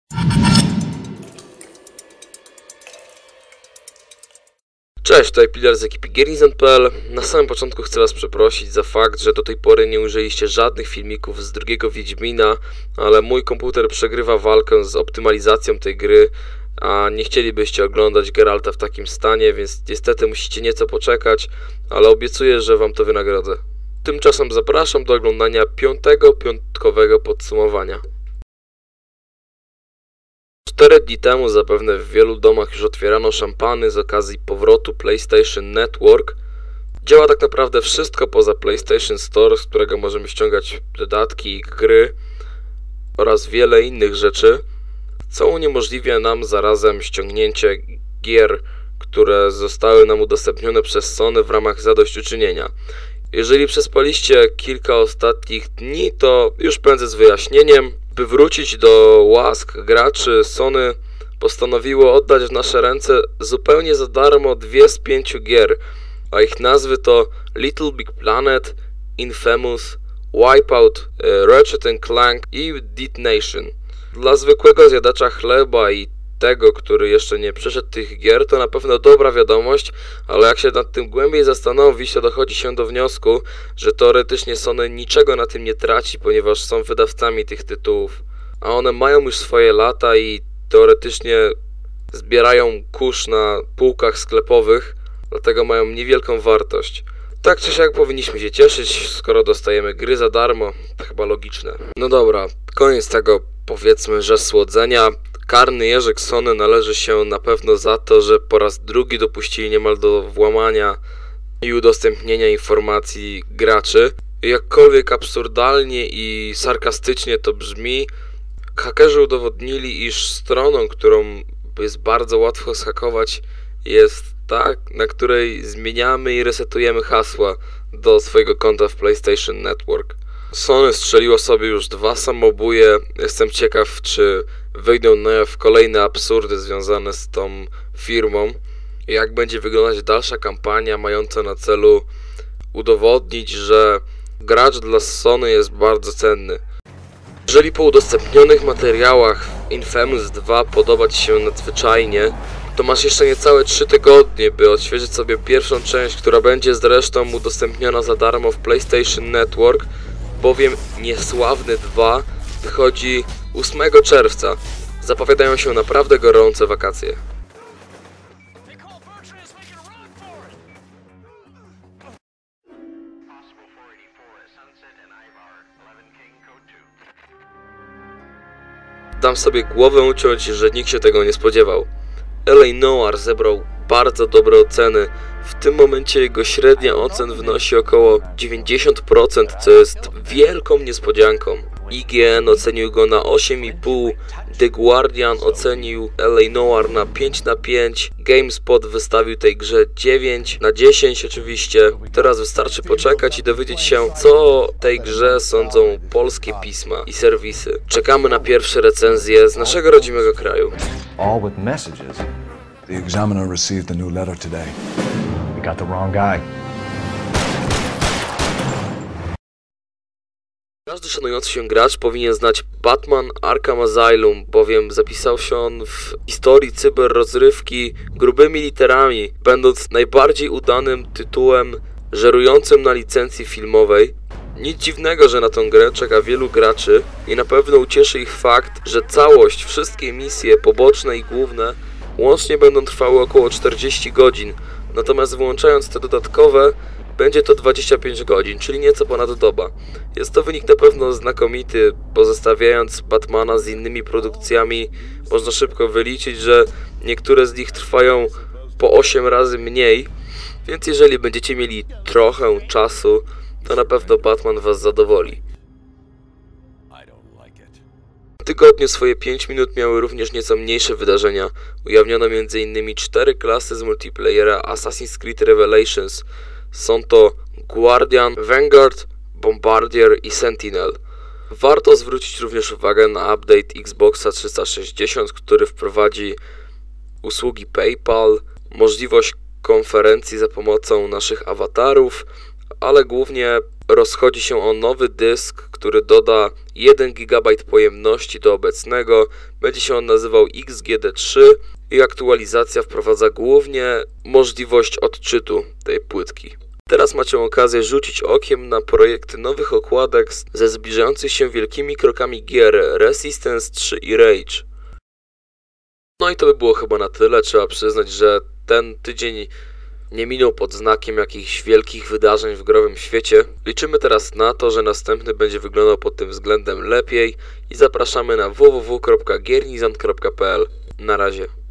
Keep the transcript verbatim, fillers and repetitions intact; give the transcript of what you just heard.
Cześć, tutaj Pilar z ekipy Gearinson kropka p l. Na samym początku chcę was przeprosić za fakt, że do tej pory nie użyliście żadnych filmików z drugiego Wiedźmina, ale mój komputer przegrywa walkę z optymalizacją tej gry, a nie chcielibyście oglądać Geralta w takim stanie, więc niestety musicie nieco poczekać, ale obiecuję, że wam to wynagrodzę. Tymczasem zapraszam do oglądania piątego piątkowego podsumowania. Cztery dni temu zapewne w wielu domach już otwierano szampany z okazji powrotu PlayStation Network. Działa tak naprawdę wszystko poza PlayStation Store, z którego możemy ściągać dodatki, gry oraz wiele innych rzeczy, co uniemożliwia nam zarazem ściągnięcie gier, które zostały nam udostępnione przez Sony w ramach zadośćuczynienia. Jeżeli przespaliście kilka ostatnich dni, to już pędzę z wyjaśnieniem. By wrócić do łask graczy, Sony postanowiło oddać w nasze ręce zupełnie za darmo dwie z pięciu gier, a ich nazwy to Little Big Planet, Infamous, Wipeout, Ratchet and Clank i Dead Nation. Dla zwykłego zjadacza chleba i tego, który jeszcze nie przeszedł tych gier, to na pewno dobra wiadomość, ale jak się nad tym głębiej zastanowić, to dochodzi się do wniosku, że teoretycznie Sony niczego na tym nie traci, ponieważ są wydawcami tych tytułów, a one mają już swoje lata i teoretycznie zbierają kurz na półkach sklepowych, dlatego mają niewielką wartość. Tak czy siak powinniśmy się cieszyć, skoro dostajemy gry za darmo, to chyba logiczne. No dobra, koniec tego, powiedzmy, że słodzenia. Karny jeżyk Sony należy się na pewno za to, że po raz drugi dopuścili niemal do włamania i udostępnienia informacji graczy. Jakkolwiek absurdalnie i sarkastycznie to brzmi, hakerzy udowodnili, iż stroną, którą jest bardzo łatwo zhakować, jest ta, na której zmieniamy i resetujemy hasła do swojego konta w PlayStation Network. Sony strzeliło sobie już dwa samobóje. Jestem ciekaw, czy wyjdą na jaw kolejne absurdy związane z tą firmą i jak będzie wyglądać dalsza kampania mająca na celu udowodnić, że gracz dla Sony jest bardzo cenny. Jeżeli po udostępnionych materiałach Infamous dwa podoba ci się nadzwyczajnie, to masz jeszcze niecałe trzy tygodnie, by odświeżyć sobie pierwszą część, która będzie zresztą udostępniona za darmo w PlayStation Network, bowiem Niesławny dwa wychodzi ósmego czerwca. Zapowiadają się naprawdę gorące wakacje. Dam sobie głowę uciąć, że nikt się tego nie spodziewał. L A Noire zebrał bardzo dobre oceny. W tym momencie jego średnia ocen wynosi około dziewięćdziesiąt procent, co jest wielką niespodzianką. I G N ocenił go na osiem i pół, The Guardian ocenił L A Noire na pięć na pięć, GameSpot wystawił tej grze dziewięć na dziesięć oczywiście. Teraz wystarczy poczekać i dowiedzieć się, co o tej grze sądzą polskie pisma i serwisy. Czekamy na pierwsze recenzje z naszego rodzimego kraju. All with messages. The Examiner received a new letter today. We got the wrong guy. Każdy szanujący się gracz powinien znać Batman Arkham Asylum, bowiem zapisał się on w historii cyberrozrywki grubymi literami, będąc najbardziej udanym tytułem żerującym na licencji filmowej. Nic dziwnego, że na tę grę czeka wielu graczy i na pewno ucieszy ich fakt, że całość, wszystkie misje poboczne i główne łącznie będą trwały około czterdzieści godzin, natomiast wyłączając te dodatkowe będzie to dwadzieścia pięć godzin, czyli nieco ponad doba. Jest to wynik na pewno znakomity, bo zestawiając Batmana z innymi produkcjami można szybko wyliczyć, że niektóre z nich trwają po osiem razy mniej, więc jeżeli będziecie mieli trochę czasu, to na pewno Batman was zadowoli. W tygodniu swoje pięć minut miały również nieco mniejsze wydarzenia. Ujawniono między innymi cztery klasy z multiplayera Assassin's Creed Revelations. Są to Guardian, Vanguard, Bombardier i Sentinel. Warto zwrócić również uwagę na update Xboxa trzysta sześćdziesiąt, który wprowadzi usługi PayPal, możliwość konferencji za pomocą naszych awatarów, ale głównie rozchodzi się o nowy dysk, który doda jeden gigabajt pojemności do obecnego. Będzie się on nazywał X G D trzy i aktualizacja wprowadza głównie możliwość odczytu tej płytki. Teraz macie okazję rzucić okiem na projekty nowych okładek ze zbliżających się wielkimi krokami gier Resistance trzy i Rage. No i to by było chyba na tyle. Trzeba przyznać, że ten tydzień nie minął pod znakiem jakichś wielkich wydarzeń w growym świecie. Liczymy teraz na to, że następny będzie wyglądał pod tym względem lepiej i zapraszamy na w w w kropka giernizant kropka p l. Na razie.